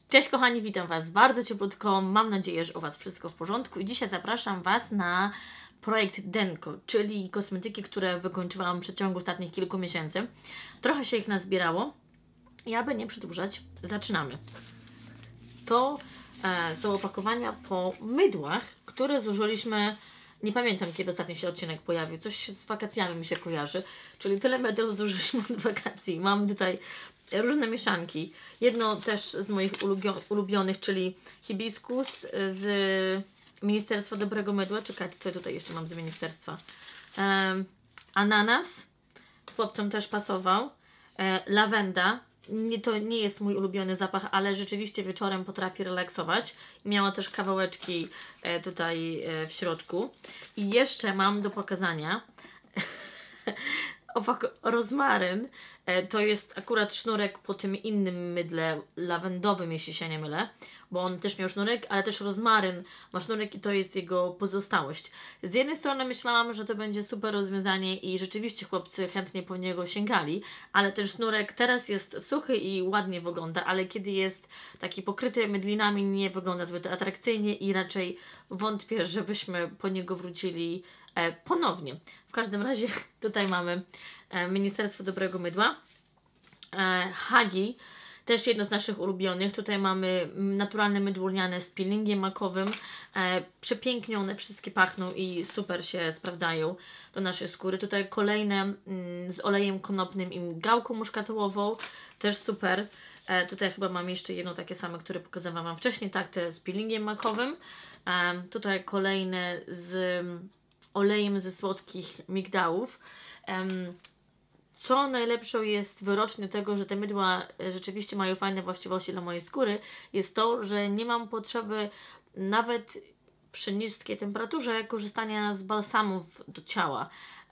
Cześć kochani, witam Was bardzo cieplutko, mam nadzieję, że u Was wszystko w porządku i dzisiaj zapraszam Was na projekt Denko, czyli kosmetyki, które wykończyłam w przeciągu ostatnich kilku miesięcy. Trochę się ich nazbierało i aby nie przedłużać, zaczynamy. To są opakowania po mydłach, które zużyliśmy, nie pamiętam kiedy ostatnio się odcinek pojawił, coś z wakacjami mi się kojarzy, czyli tyle mydł zużyliśmy od wakacji. Mam tutaj różne mieszanki. Jedno też z moich ulubionych, czyli hibiskus z Ministerstwa Dobrego Mydła. Czekajcie, co ja tutaj jeszcze mam z ministerstwa. Ananas. Chłopcom też pasował. Lawenda. To nie jest mój ulubiony zapach, ale rzeczywiście wieczorem potrafi relaksować. Miała też kawałeczki tutaj w środku. I jeszcze mam do pokazania rozmaryn. To jest akurat sznurek po tym innym mydle lawendowym, jeśli się nie mylę, bo on też miał sznurek, ale też rozmaryn ma sznurek i to jest jego pozostałość. Z jednej strony myślałam, że to będzie super rozwiązanie i rzeczywiście chłopcy chętnie po niego sięgali, ale ten sznurek teraz jest suchy i ładnie wygląda, ale kiedy jest taki pokryty mydlinami, nie wygląda zbyt atrakcyjnie i raczej wątpię, żebyśmy po niego wrócili ponownie. W każdym razie tutaj mamy Ministerstwo Dobrego Mydła. Hagi, też jedno z naszych ulubionych. Tutaj mamy naturalne mydło lniane z peelingiem makowym. Przepięknie one wszystkie pachną i super się sprawdzają do naszej skóry. Tutaj kolejne z olejem konopnym i gałką muszkatołową. Też super. Tutaj chyba mam jeszcze jedno takie same, które pokazywałam Wam wcześniej. Tak, te z peelingiem makowym. Tutaj kolejne z olejem ze słodkich migdałów. Co najlepszą jest wyrocznie tego, że te mydła rzeczywiście mają fajne właściwości dla mojej skóry, jest to, że nie mam potrzeby nawet przy niskiej temperaturze korzystania z balsamów do ciała.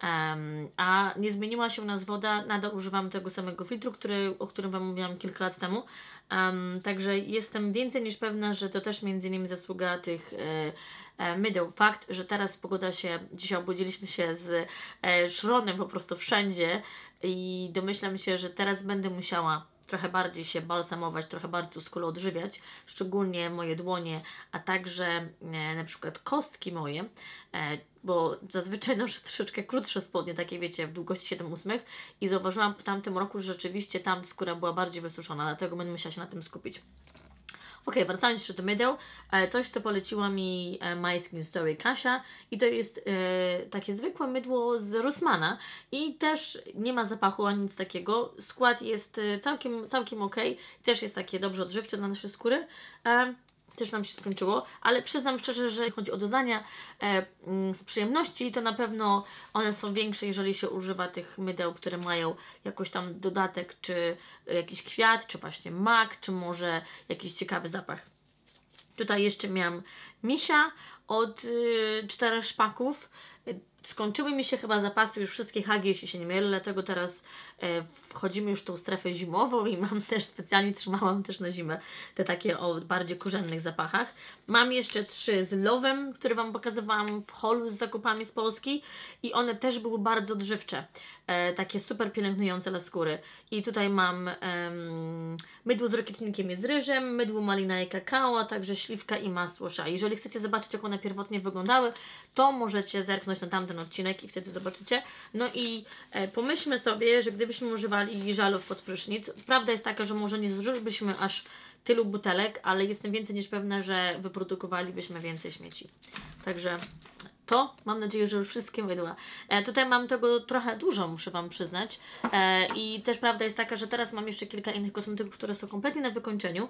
A nie zmieniła się u nas woda, nadal używam tego samego filtru, o którym Wam mówiłam kilka lat temu. Także jestem więcej niż pewna, że to też między innymi zasługa tych mydeł. Fakt, że teraz pogoda się, dzisiaj obudziliśmy się z szronem po prostu wszędzie i domyślam się, że teraz będę musiała trochę bardziej się balsamować, trochę bardziej skórę odżywiać, szczególnie moje dłonie, a także na przykład kostki moje, bo zazwyczaj noszę troszeczkę krótsze spodnie, takie wiecie, w długości 7/8 i zauważyłam w tamtym roku, że rzeczywiście tam skóra była bardziej wysuszona, dlatego będę musiała się na tym skupić. Ok, wracając jeszcze do mydeł, coś co poleciła mi My Skin Story Kasia i to jest takie zwykłe mydło z Rossmana i też nie ma zapachu ani nic takiego, skład jest całkiem ok, też jest takie dobrze odżywcze dla naszej skóry. Też nam się skończyło, ale przyznam szczerze, że jeśli chodzi o doznania z przyjemności, to na pewno one są większe, jeżeli się używa tych mydeł, które mają jakoś tam dodatek, czy jakiś kwiat, czy właśnie mak, czy może jakiś ciekawy zapach. Tutaj jeszcze miałam misia od 4 szpaków. Skończyły mi się chyba zapasy już wszystkie Hagi, jeśli się nie mylę, dlatego teraz wchodzimy już w tą strefę zimową i mam też, specjalnie trzymałam też na zimę te takie o bardziej korzennych zapachach. Mam jeszcze 3 z Love'em, które Wam pokazywałam w haulu z zakupami z Polski i one też były bardzo odżywcze, takie super pielęgnujące dla skóry. I tutaj mam mydło z rokietnikiem i z ryżem, mydło malina i kakao, a także śliwka i masło sza. Jeżeli chcecie zobaczyć, jak one pierwotnie wyglądały, to możecie zerknąć na tamten odcinek i wtedy zobaczycie. No i pomyślmy sobie, że gdybyśmy używali żalów pod prysznic, prawda jest taka, że może nie zużylibyśmy aż tylu butelek, ale jestem więcej niż pewna, że wyprodukowalibyśmy więcej śmieci. Także to mam nadzieję, że już wszystkie mydła. Tutaj mam tego trochę dużo, muszę Wam przyznać. I też prawda jest taka, że teraz mam jeszcze kilka innych kosmetyków, które są kompletnie na wykończeniu.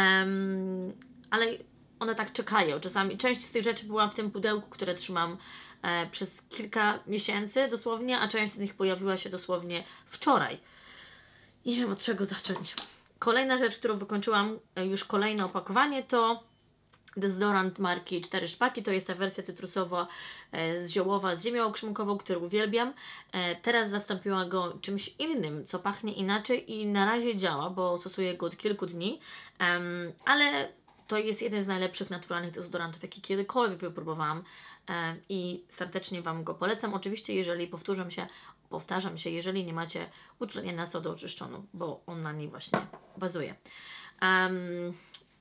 Ale one tak czekają. Czasami część z tych rzeczy była w tym pudełku, które trzymam przez kilka miesięcy dosłownie, a część z nich pojawiła się dosłownie wczoraj. Nie wiem od czego zacząć. Kolejna rzecz, którą wykończyłam, już kolejne opakowanie, to dezodorant marki 4 szpaki. To jest ta wersja cytrusowa z ziołowa z ziemią okrzymkową, którą uwielbiam. Teraz zastąpiła go czymś innym, co pachnie inaczej i na razie działa, bo stosuję go od kilku dni, ale to jest jeden z najlepszych naturalnych dezodorantów, jaki kiedykolwiek wypróbowałam i serdecznie Wam go polecam. Oczywiście, jeżeli powtarzam się, jeżeli nie macie uczulenia na sodę oczyszczoną, bo on na niej właśnie bazuje.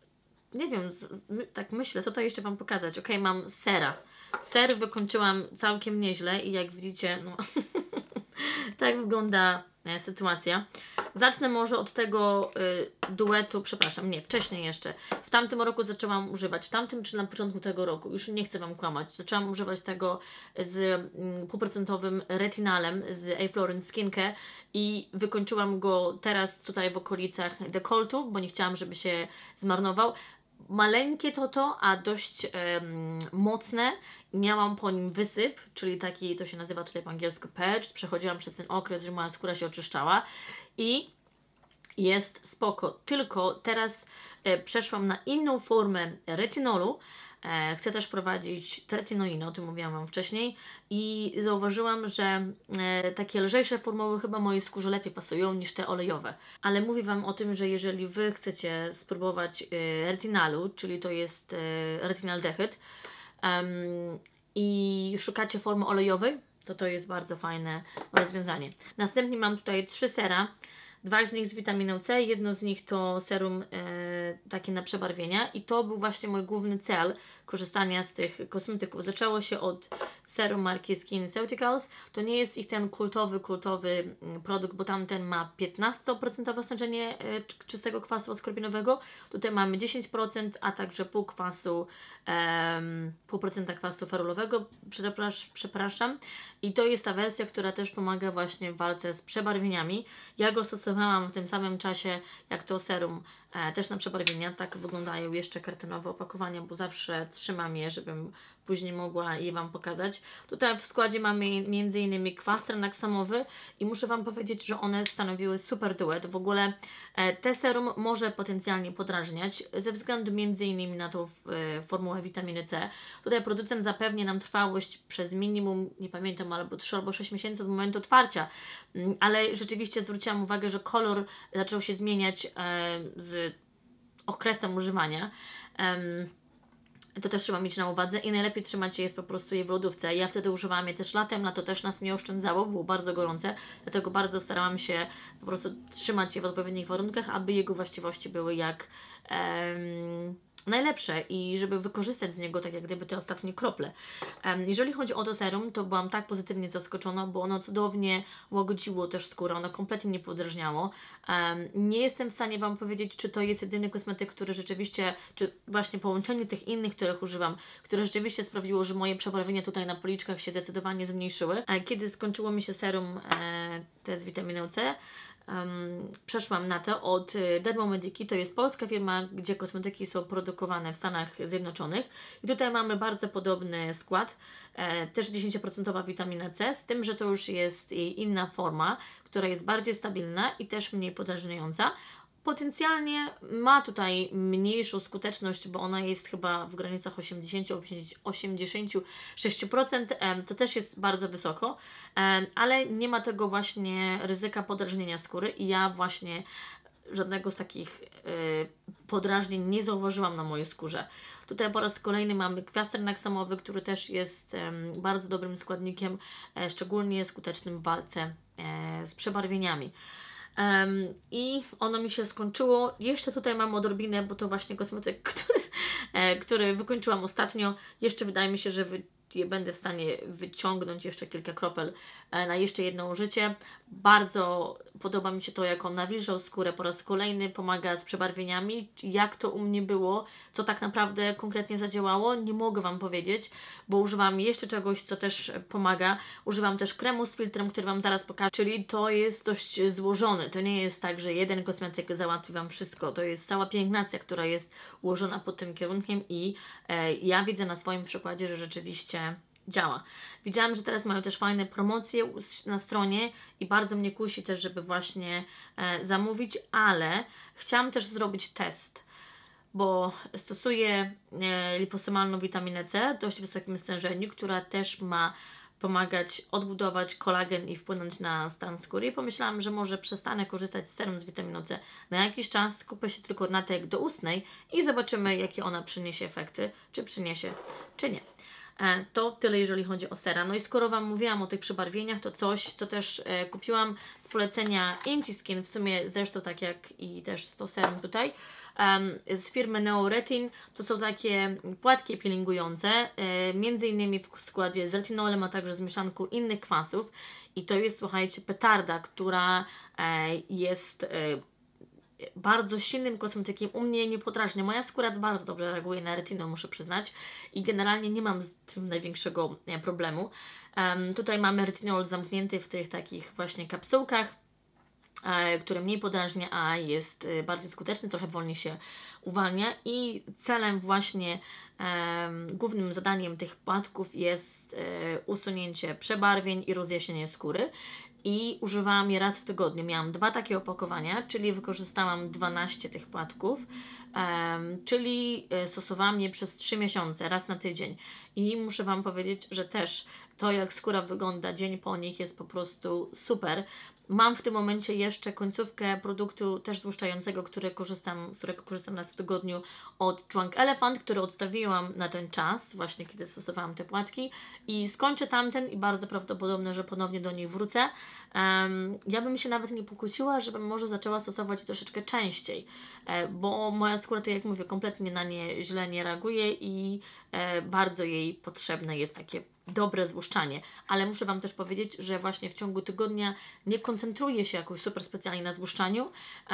nie wiem, tak myślę, co to jeszcze Wam pokazać. Ok, mam sera. Ser wykończyłam całkiem nieźle i jak widzicie, no tak wygląda sytuacja. Zacznę może od tego duetu, przepraszam, nie, wcześniej jeszcze. W tamtym roku zaczęłam używać, w tamtym czy na początku tego roku, już nie chcę Wam kłamać, zaczęłam używać tego z półprocentowym retinalem z Aflorent Skincare i wykończyłam go teraz tutaj w okolicach dekoltu, bo nie chciałam, żeby się zmarnował. Maleńkie a dość mocne. Miałam po nim wysyp, czyli taki, to się nazywa tutaj po angielsku patch. Przechodziłam przez ten okres, że moja skóra się oczyszczała i jest spoko. Tylko teraz przeszłam na inną formę retinolu. Chcę też prowadzić tretinoinę, o tym mówiłam Wam wcześniej i zauważyłam, że takie lżejsze formuły chyba mojej skórze lepiej pasują niż te olejowe. Ale mówię Wam o tym, że jeżeli Wy chcecie spróbować retinalu, czyli to jest retinaldehyd i szukacie formy olejowej, to jest bardzo fajne rozwiązanie. Następnie mam tutaj 3 sera. 2 z nich z witaminą C, jedno z nich to serum takie na przebarwienia i to był właśnie mój główny cel korzystania z tych kosmetyków. Zaczęło się od serum marki SkinCeuticals. To nie jest ich ten kultowy produkt, bo tamten ma 15% stężenie czystego kwasu askorbinowego. Tutaj mamy 10%, a także pół procenta kwasu ferulowego, przepraszam. I to jest ta wersja, która też pomaga właśnie w walce z przebarwieniami. Ja go stosowałam w tym samym czasie jak to serum też na przebarwienia. Tak wyglądają jeszcze kartonowe opakowania, bo zawsze trzymam je, żebym później mogła je Wam pokazać. Tutaj w składzie mamy m.in. kwas tranaksamowy i muszę Wam powiedzieć, że one stanowiły super duet. W ogóle te serum może potencjalnie podrażniać ze względu m.in. na tą formułę witaminy C. Tutaj producent zapewnia nam trwałość przez minimum, nie pamiętam, albo 3 albo 6 miesięcy od momentu otwarcia, ale rzeczywiście zwróciłam uwagę, że kolor zaczął się zmieniać z okresem używania. To też trzeba mieć na uwadze i najlepiej trzymać jest po prostu je w lodówce. Ja wtedy używałam je też latem, na to też nas nie oszczędzało, było bardzo gorące, dlatego bardzo starałam się po prostu trzymać je w odpowiednich warunkach, aby jego właściwości były jak najlepsze i żeby wykorzystać z niego tak jak gdyby te ostatnie krople. Jeżeli chodzi o to serum, to byłam tak pozytywnie zaskoczona, bo ono cudownie łagodziło też skórę, ono kompletnie nie podrażniało. Nie jestem w stanie Wam powiedzieć, czy to jest jedyny kosmetyk, który rzeczywiście, czy właśnie połączenie tych innych, których używam, które rzeczywiście sprawiło, że moje przebarwienia tutaj na policzkach się zdecydowanie zmniejszyły. Kiedy skończyło mi się serum te z witaminą C, przeszłam na to od Dermomediki. To jest polska firma, gdzie kosmetyki są produkowane w Stanach Zjednoczonych. I tutaj mamy bardzo podobny skład, też 10% witamina C, z tym, że to już jest jej inna forma, która jest bardziej stabilna i też mniej podrażniająca. Potencjalnie ma tutaj mniejszą skuteczność, bo ona jest chyba w granicach 80-86%, to też jest bardzo wysoko, ale nie ma tego właśnie ryzyka podrażnienia skóry i ja właśnie żadnego z takich podrażnień nie zauważyłam na mojej skórze. Tutaj po raz kolejny mamy kwas tranaksamowy, który też jest bardzo dobrym składnikiem, szczególnie skutecznym w walce z przebarwieniami. I ono mi się skończyło. Jeszcze tutaj mam odrobinę, bo to właśnie kosmetyk, który wykończyłam ostatnio. Jeszcze wydaje mi się, że będę w stanie wyciągnąć jeszcze kilka kropel na jeszcze jedno użycie. Bardzo podoba mi się to, jak on nawilżał skórę po raz kolejny, pomaga z przebarwieniami. Jak to u mnie było, co tak naprawdę konkretnie zadziałało, nie mogę Wam powiedzieć, bo używam jeszcze czegoś, co też pomaga. Używam też kremu z filtrem, który Wam zaraz pokażę, czyli to jest dość złożone. To nie jest tak, że jeden kosmetyk załatwi Wam wszystko. To jest cała pielęgnacja, która jest ułożona pod tym kierunkiem i ja widzę na swoim przykładzie, że rzeczywiście działa. Widziałam, że teraz mają też fajne promocje na stronie i bardzo mnie kusi też, żeby właśnie zamówić, ale chciałam też zrobić test, bo stosuję liposomalną witaminę C w dość wysokim stężeniu, która też ma pomagać odbudować kolagen i wpłynąć na stan skóry. I pomyślałam, że może przestanę korzystać z serum z witaminą C na jakiś czas, skupię się tylko na tej doustnej i zobaczymy, jakie ona przyniesie efekty, czy przyniesie, czy nie. To tyle, jeżeli chodzi o sera. No i skoro Wam mówiłam o tych przebarwieniach, to coś, co też kupiłam z polecenia Intiskin, w sumie zresztą tak jak i też to serum tutaj, z firmy Neoretin. To są takie płatki peelingujące, między innymi w składzie z retinolem, a także z mieszanką innych kwasów. I to jest, słuchajcie, petarda, która jest bardzo silnym kosmetykiem. U mnie nie podrażnia. Moja skóra bardzo dobrze reaguje na retinol, muszę przyznać. I generalnie nie mam z tym największego problemu. Tutaj mamy retinol zamknięty w tych takich właśnie kapsułkach, który mniej podrażnia, a jest bardziej skuteczny, trochę wolniej się uwalnia i celem właśnie, głównym zadaniem tych płatków jest usunięcie przebarwień i rozjaśnienie skóry. I używałam je raz w tygodniu. Miałam 2 takie opakowania, czyli wykorzystałam 12 tych płatków, czyli stosowałam je przez 3 miesiące, raz na tydzień. I muszę Wam powiedzieć, że też to, jak skóra wygląda dzień po nich, jest po prostu super. Mam w tym momencie jeszcze końcówkę produktu też złuszczającego, z którego korzystam raz w tygodniu od Drunk Elephant, który odstawiłam na ten czas, właśnie kiedy stosowałam te płatki i skończę tamten i bardzo prawdopodobne, że ponownie do nich wrócę. Ja bym się nawet nie pokłóciła, żebym może zaczęła stosować troszeczkę częściej, bo moja skóra, tak jak mówię, kompletnie na nie źle nie reaguje i bardzo jej potrzebne jest takie dobre złuszczanie, ale muszę Wam też powiedzieć, że właśnie w ciągu tygodnia nie koncentruję się jakoś super specjalnie na złuszczaniu.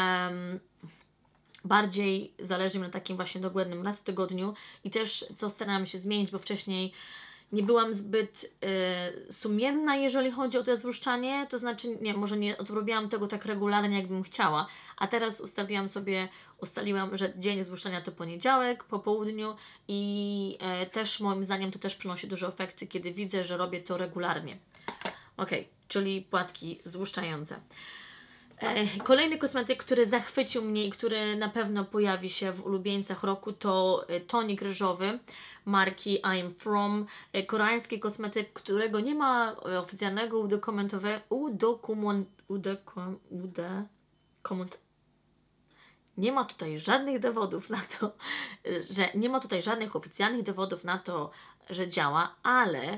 Bardziej zależy mi na takim właśnie dogłębnym raz w tygodniu i też co starałam się zmienić, bo wcześniej nie byłam zbyt sumienna, jeżeli chodzi o to złuszczanie, to znaczy może nie odrobiłam tego tak regularnie, jakbym chciała, a teraz ustaliłam, że dzień złuszczania to poniedziałek po południu i też moim zdaniem to też przynosi duże efekty, kiedy widzę, że robię to regularnie. Ok, czyli płatki złuszczające. Kolejny kosmetyk, który zachwycił mnie i który na pewno pojawi się w ulubieńcach roku, to tonik ryżowy marki I'm From. Koreański kosmetyk, którego nie ma oficjalnego nie ma tutaj żadnych dowodów na to, że nie ma tutaj żadnych oficjalnych dowodów na to, że działa, ale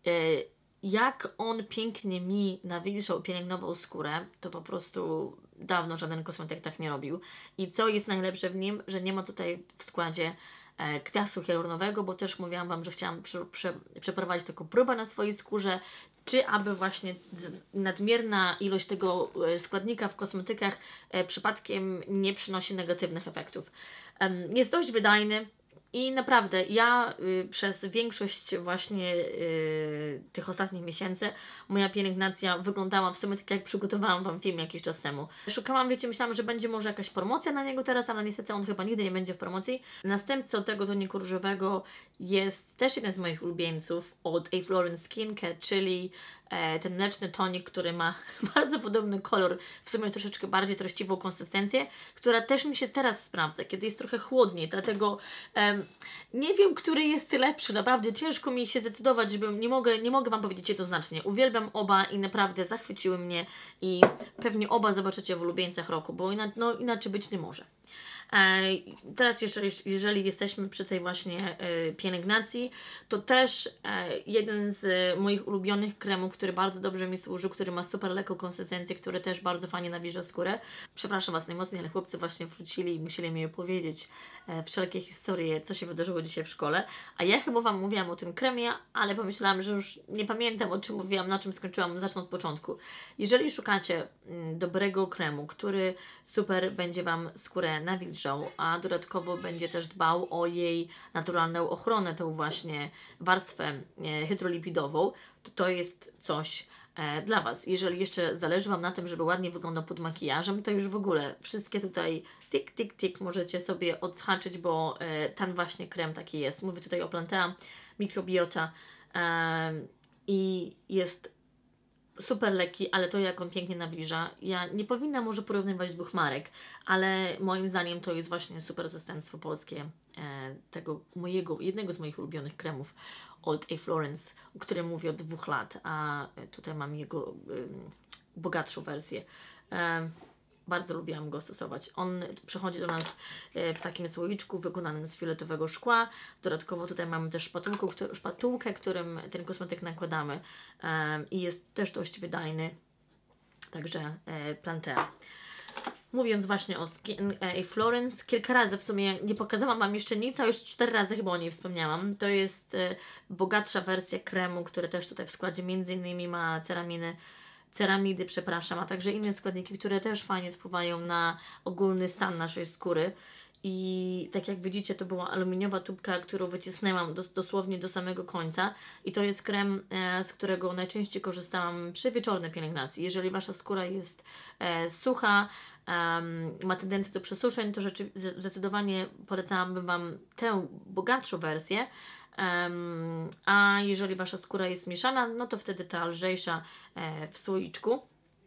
jak on pięknie mi nawilżał, pielęgnował skórę, to po prostu dawno żaden kosmetyk tak nie robił. I co jest najlepsze w nim, że nie ma tutaj w składzie kwiatu hialuronowego, bo też mówiłam Wam, że chciałam przeprowadzić taką próbę na swojej skórze, czy aby właśnie nadmierna ilość tego składnika w kosmetykach przypadkiem nie przynosi negatywnych efektów. Jest dość wydajny. I naprawdę, ja przez większość właśnie tych ostatnich miesięcy moja pielęgnacja wyglądała w sumie tak, jak przygotowałam Wam film jakiś czas temu. Szukałam, wiecie, myślałam, że będzie może jakaś promocja na niego teraz, ale niestety on chyba nigdy nie będzie w promocji. Następcą tego toniku różowego jest też jeden z moich ulubieńców od A. Florence Skincare, czyli ten mleczny tonik, który ma bardzo podobny kolor, w sumie troszeczkę bardziej treściwą konsystencję, która też mi się teraz sprawdza, kiedy jest trochę chłodniej, dlatego nie wiem, który jest lepszy, naprawdę ciężko mi się zdecydować, nie mogę Wam powiedzieć jednoznacznie. Uwielbiam oba i naprawdę zachwyciły mnie i pewnie oba zobaczycie w ulubieńcach roku, bo inaczej być nie może. Teraz jeżeli jesteśmy przy tej właśnie pielęgnacji, to też jeden z moich ulubionych kremów, który bardzo dobrze mi służył, który ma super lekką konsystencję, który też bardzo fajnie nawilża skórę. Przepraszam Was najmocniej, ale chłopcy właśnie wrócili i musieli mi opowiedzieć wszelkie historie, co się wydarzyło dzisiaj w szkole. A ja chyba Wam mówiłam o tym kremie, ale pomyślałam, że już nie pamiętam, o czym mówiłam, na czym skończyłam, zacznę od początku. Jeżeli szukacie dobrego kremu, który super będzie Wam skórę nawilżał, a dodatkowo będzie też dbał o jej naturalną ochronę, tą właśnie warstwę hydrolipidową, to jest coś dla Was. Jeżeli jeszcze zależy Wam na tym, żeby ładnie wyglądał pod makijażem, to już w ogóle wszystkie tutaj tik możecie sobie odhaczyć, bo ten właśnie krem taki jest. Mówię tutaj o Plantea Microbiota i jest super lekki, ale to jak on pięknie nawilża. Ja nie powinnam może porównywać dwóch marek, ale moim zdaniem to jest właśnie super zastępstwo polskie jednego z moich ulubionych kremów od A. Florence, o którym mówię od 2 lat, a tutaj mam jego bogatszą wersję. Bardzo lubiłam go stosować. On przychodzi do nas w takim słoiczku wykonanym z fioletowego szkła. Dodatkowo tutaj mamy też szpatułkę, którym ten kosmetyk nakładamy i jest też dość wydajny. Także Plantea. Mówiąc właśnie o Skin Florence, kilka razy w sumie nie pokazałam Wam jeszcze nic, a już 4 razy chyba o niej wspomniałam. To jest bogatsza wersja kremu, który też tutaj w składzie między innymi ma ceramidy, przepraszam, a także inne składniki, które też fajnie wpływają na ogólny stan naszej skóry. I tak jak widzicie, to była aluminiowa tubka, którą wycisnęłam dosłownie do samego końca. I to jest krem, z którego najczęściej korzystałam przy wieczornej pielęgnacji. Jeżeli Wasza skóra jest sucha, ma tendencję do przesuszeń, to zdecydowanie polecałabym Wam tę bogatszą wersję. A jeżeli Wasza skóra jest mieszana, no to wtedy ta lżejsza w słoiczku.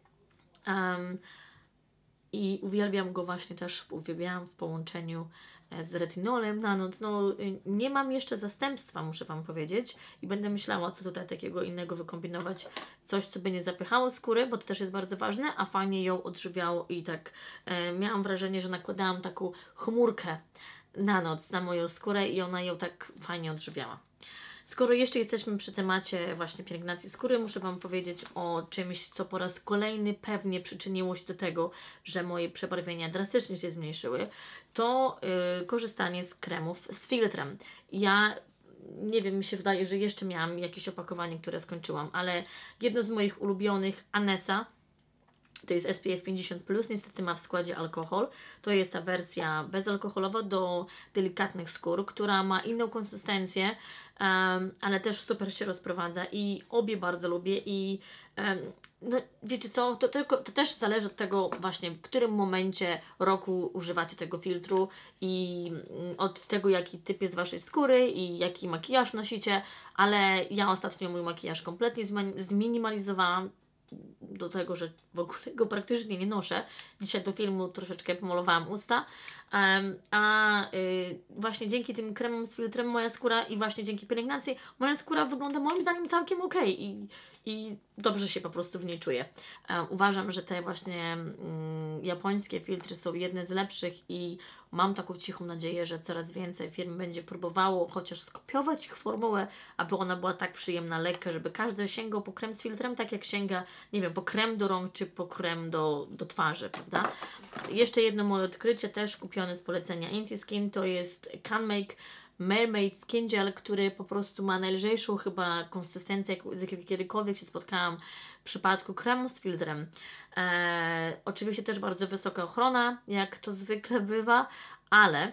I uwielbiam go właśnie też, uwielbiałam w połączeniu z retinolem na noc. No, nie mam jeszcze zastępstwa, muszę Wam powiedzieć, i będę myślała, co tutaj takiego innego wykombinować. Coś, co by nie zapychało skóry, bo to też jest bardzo ważne, a fajnie ją odżywiało i tak miałam wrażenie, że nakładałam taką chmurkę na noc na moją skórę i ona ją tak fajnie odżywiała. Skoro jeszcze jesteśmy przy temacie właśnie pielęgnacji skóry, muszę Wam powiedzieć o czymś, co po raz kolejny pewnie przyczyniło się do tego, że moje przebarwienia drastycznie się zmniejszyły, to korzystanie z kremów z filtrem. Ja nie wiem, mi się wydaje, że jeszcze miałam jakieś opakowanie, które skończyłam, ale jedno z moich ulubionych, Anessa, to jest SPF 50+, niestety ma w składzie alkohol. To jest ta wersja bezalkoholowa do delikatnych skór, która ma inną konsystencję, ale też super się rozprowadza i obie bardzo lubię i no, wiecie co, to też zależy od tego właśnie, w którym momencie roku używacie tego filtru i od tego, jaki typ jest Waszej skóry i jaki makijaż nosicie, ale ja ostatnio mój makijaż kompletnie zminimalizowałam do tego, że w ogóle go praktycznie nie noszę. Dzisiaj do filmu troszeczkę pomalowałam usta, właśnie dzięki tym kremom z filtrem moja skóra i właśnie dzięki pielęgnacji moja skóra wygląda moim zdaniem całkiem ok i dobrze się po prostu w niej czuję. Uważam, że te właśnie japońskie filtry są jedne z lepszych i mam taką cichą nadzieję, że coraz więcej firm będzie próbowało chociaż skopiować ich formułę, aby ona była tak przyjemna, lekka, żeby każdy sięgał po krem z filtrem, tak jak sięga, nie wiem, po krem do rąk czy po krem do twarzy, prawda? Jeszcze jedno moje odkrycie, też kupione z polecenia Intiskin, to jest CanMake Mermaid Skin Gel, który po prostu ma najlżejszą chyba konsystencję, z jaką kiedykolwiek się spotkałam w przypadku kremu z filtrem. Oczywiście też bardzo wysoka ochrona, jak to zwykle bywa, ale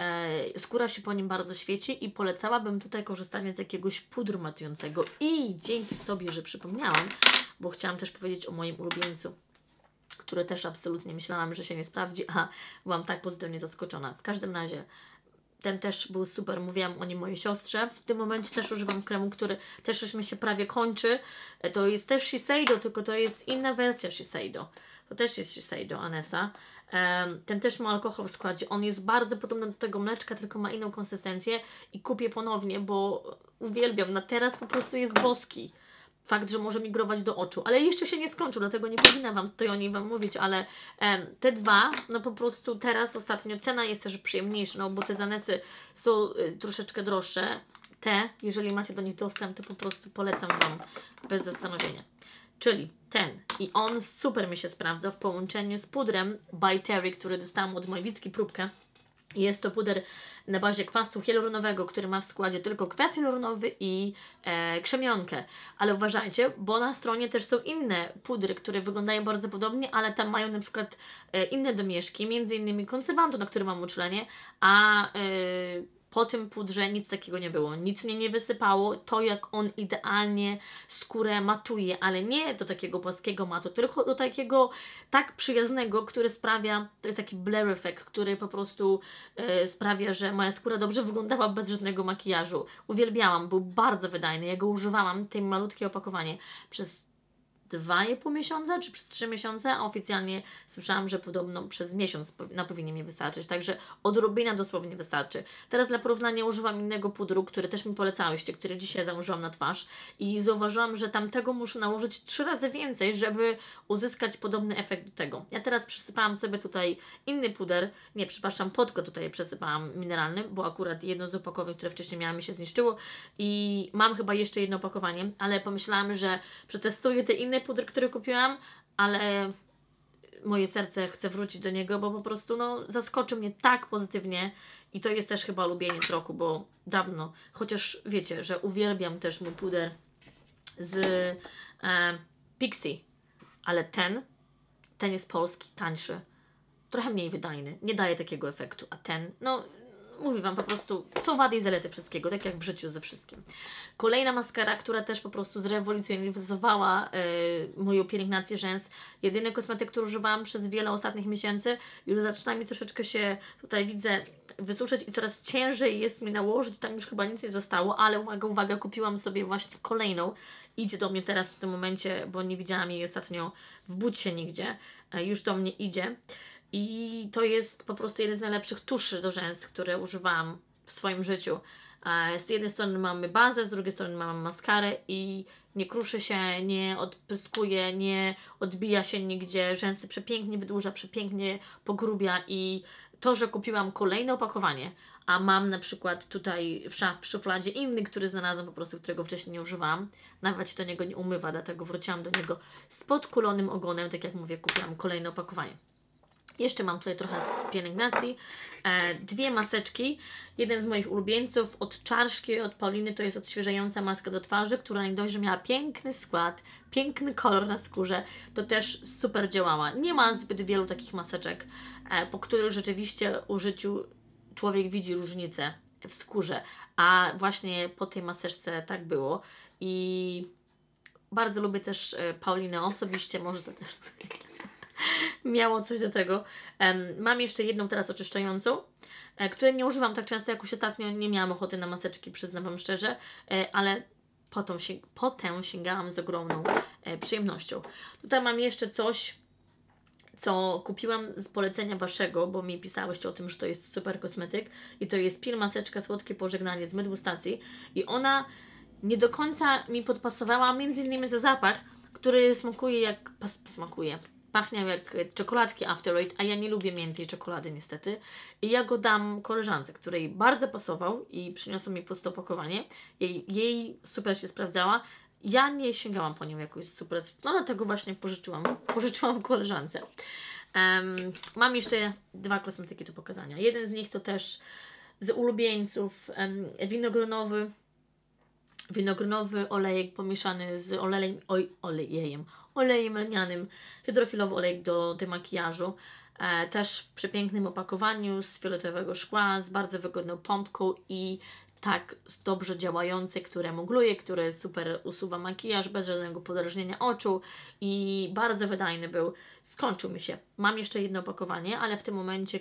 skóra się po nim bardzo świeci i polecałabym tutaj korzystanie z jakiegoś pudru matującego. I dzięki sobie, że przypomniałam, bo chciałam też powiedzieć o moim ulubieńcu, który też absolutnie myślałam, że się nie sprawdzi, a byłam tak pozytywnie zaskoczona. W każdym razie ten też był super, mówiłam o nim mojej siostrze. W tym momencie też używam kremu, który też już mi się prawie kończy. To jest też Shiseido, tylko to jest inna wersja Shiseido. To też jest Shiseido Anessa. Ten też ma alkohol w składzie. On jest bardzo podobny do tego mleczka, tylko ma inną konsystencję i kupię ponownie, bo uwielbiam. Na teraz po prostu jest boski. Fakt, że może migrować do oczu, ale jeszcze się nie skończył, dlatego nie powinna Wam tutaj o niej mówić, ale te dwa, no po prostu teraz ostatnio cena jest też przyjemniejsza, no bo te Zanesy są troszeczkę droższe. Te, jeżeli macie do nich dostęp, to po prostu polecam Wam bez zastanowienia. Czyli ten i on super mi się sprawdza w połączeniu z pudrem By Terry, który dostałam od Majwicki próbkę. Jest to puder na bazie kwasu hialuronowego, który ma w składzie tylko kwas hialuronowy i krzemionkę. Ale uważajcie, bo na stronie też są inne pudry, które wyglądają bardzo podobnie, ale tam mają na przykład inne domieszki, między innymi konserwantu, na którym mam uczulenie, a po tym pudrze nic takiego nie było. Nic mnie nie wysypało. To, jak on idealnie skórę matuje, ale nie do takiego płaskiego matu, tylko do takiego tak przyjaznego, który sprawia, to jest taki blur effect, który po prostu sprawia, że moja skóra dobrze wyglądała bez żadnego makijażu. Uwielbiałam, był bardzo wydajny. Ja go używałam, tym malutkie opakowanie, przez 2,5 miesiąca, czy przez 3 miesiące, a oficjalnie słyszałam, że podobno przez miesiąc powinien mi wystarczyć, także odrobina dosłownie wystarczy. Teraz dla porównania używam innego pudru, który też mi polecałyście, który dzisiaj założyłam na twarz i zauważyłam, że tamtego muszę nałożyć 3 razy więcej, żeby uzyskać podobny efekt do tego. Ja teraz przesypałam sobie tutaj inny puder, nie, przepraszam, podko tutaj przesypałam mineralny, bo akurat jedno z opakowań, które wcześniej miałam, mi się zniszczyło i mam chyba jeszcze jedno opakowanie, ale pomyślałam, że przetestuję te inne pudry, które kupiłam, ale moje serce chce wrócić do niego, bo po prostu no, zaskoczył mnie tak pozytywnie i to jest też chyba ulubieniec roku, bo dawno, chociaż wiecie, że uwielbiam też mój puder z Pixie, ale ten jest polski, tańszy, trochę mniej wydajny, nie daje takiego efektu, a ten, no mówię Wam po prostu, są wady i zalety wszystkiego, tak jak w życiu ze wszystkim. Kolejna maskara, która też po prostu zrewolucjonizowała moją pielęgnację rzęs. Jedyny kosmetyk, który używałam przez wiele ostatnich miesięcy, już zaczyna mi troszeczkę się tutaj, widzę, wysuszyć i coraz ciężej jest mi nałożyć, tam już chyba nic nie zostało, ale uwaga, uwaga, kupiłam sobie właśnie kolejną. Idzie do mnie teraz w tym momencie, bo nie widziałam jej ostatnio w bucie nigdzie. Już do mnie idzie. I to jest po prostu jeden z najlepszych tuszy do rzęs, które używałam w swoim życiu. Z jednej strony mamy bazę, z drugiej strony mamy maskarę i nie kruszy się, nie odpryskuje, nie odbija się nigdzie, rzęsy przepięknie wydłuża, przepięknie pogrubia i to, że kupiłam kolejne opakowanie, a mam na przykład tutaj w szufladzie inny, który znalazłam po prostu, którego wcześniej nie używałam, nawet się do niego nie umywa, dlatego wróciłam do niego z podkulonym ogonem, tak jak mówię, kupiłam kolejne opakowanie. Jeszcze mam tutaj trochę z pielęgnacji, dwie maseczki, jeden z moich ulubieńców od Czarszki, od Pauliny, to jest odświeżająca maska do twarzy, która nie dość, że miała piękny skład, piękny kolor na skórze, to też super działała. Nie ma zbyt wielu takich maseczek, po których rzeczywiście użyciu człowiek widzi różnicę w skórze, a właśnie po tej maseczce tak było i bardzo lubię też Paulinę osobiście, może to też miało coś do tego. Mam jeszcze jedną teraz oczyszczającą, której nie używam tak często, jak już ostatnio nie miałam ochoty na maseczki, przyznam Wam szczerze, ale potem sięgałam z ogromną przyjemnością. Tutaj mam jeszcze coś, co kupiłam z polecenia Waszego, bo mi pisałyście o tym, że to jest super kosmetyk i to jest Peel maseczka Słodkie Pożegnanie z mydł stacji i ona nie do końca mi podpasowała, między innymi za zapach, który smakuje jak... pachniał jak czekoladki After Eight, a ja nie lubię miętej czekolady niestety. I ja go dam koleżance, której bardzo pasował i przyniosła mi puste opakowanie. Jej super się sprawdzała. Ja nie sięgałam po nią jakoś super, no dlatego właśnie pożyczyłam koleżance. Mam jeszcze dwa kosmetyki do pokazania. Jeden z nich to też z ulubieńców winogronowy olejek pomieszany z olejem lnianym, hydrofilowy olejek do demakijażu, też w przepięknym opakowaniu z fioletowego szkła, z bardzo wygodną pompką i tak dobrze działający, które mugluje, które super usuwa makijaż bez żadnego podrażnienia oczu i bardzo wydajny był. Skończył mi się. Mam jeszcze jedno opakowanie, ale w tym momencie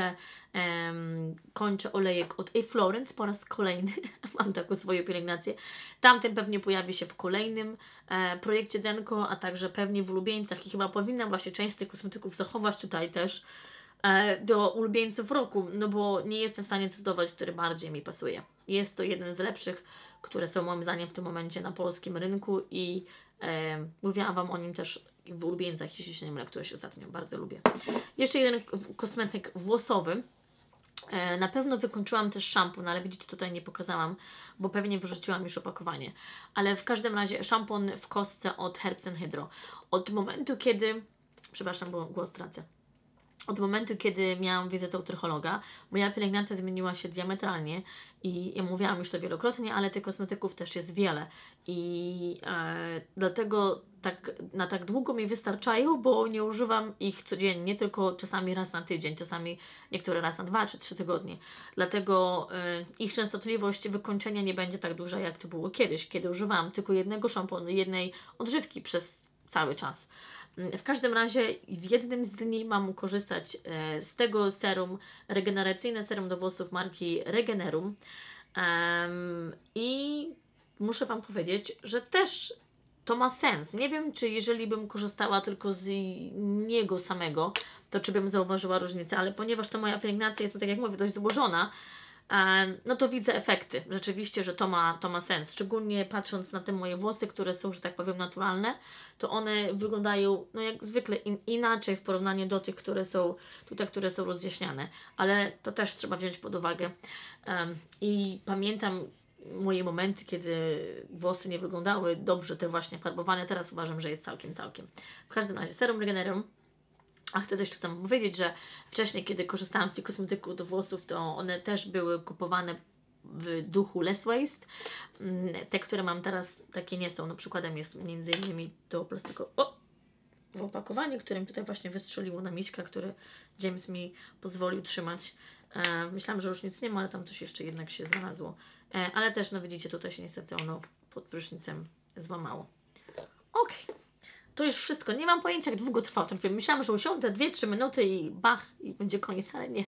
kończę olejek od A. Florence po raz kolejny. Mam taką swoją pielęgnację. Tamten pewnie pojawi się w kolejnym projekcie Denko, a także pewnie w ulubieńcach i chyba powinnam właśnie część z tych kosmetyków zachować tutaj też do ulubieńców roku, no bo nie jestem w stanie zdecydować, który bardziej mi pasuje. Jest to jeden z lepszych, które są moim zdaniem w tym momencie na polskim rynku i mówiłam Wam o nim też w ulubieńcach, jeśli się nie mylę, któreś ostatnio bardzo lubię. Jeszcze jeden kosmetyk włosowy. Na pewno wykończyłam też szampon, ale widzicie, tutaj nie pokazałam, bo pewnie wyrzuciłam już opakowanie. Ale w każdym razie szampon w kostce od Herbs & Hydro. Od momentu, kiedy... Przepraszam, bo głos tracę. Od momentu, kiedy miałam wizytę u trychologa, moja pielęgnacja zmieniła się diametralnie i ja mówiłam już to wielokrotnie, ale tych kosmetyków też jest wiele i dlatego na tak długo mi wystarczają, bo nie używam ich codziennie, tylko czasami raz na tydzień, czasami niektóre raz na 2 czy 3 tygodnie. Dlatego ich częstotliwość wykończenia nie będzie tak duża, jak to było kiedyś, kiedy używałam tylko jednego szamponu, jednej odżywki przez cały czas. W każdym razie w jednym z dni mam korzystać z tego serum, regeneracyjne serum do włosów marki Regenerum i muszę Wam powiedzieć, że też to ma sens. Nie wiem, czy jeżeli bym korzystała tylko z niego samego, to czy bym zauważyła różnicę, ale ponieważ ta moja pielęgnacja jest, tak jak mówię, dość złożona, no to widzę efekty. Rzeczywiście, że to ma sens. Szczególnie patrząc na te moje włosy, które są, że tak powiem, naturalne, to one wyglądają no jak zwykle inaczej w porównaniu do tych, które są tutaj, które są rozjaśniane. Ale to też trzeba wziąć pod uwagę. I pamiętam moje momenty, kiedy włosy nie wyglądały dobrze, te właśnie farbowane. Teraz uważam, że jest całkiem. W każdym razie serum Regenerum A chcę też tam powiedzieć, że wcześniej, kiedy korzystałam z tych kosmetyków do włosów, to one też były kupowane w duchu less waste. Te, które mam teraz, takie nie są. No przykładem jest między innymi to w opakowaniu, którym tutaj właśnie wystrzeliło na miśka, który James mi pozwolił trzymać. Myślałam, że już nic nie ma, ale tam coś jeszcze jednak się znalazło. Ale też, no widzicie, tutaj się niestety ono pod prysznicem złamało. Okej. To już wszystko. Nie mam pojęcia, jak długo trwał ten film. Myślałam, że usiądę 2-3 minuty i bach, i będzie koniec, ale nie.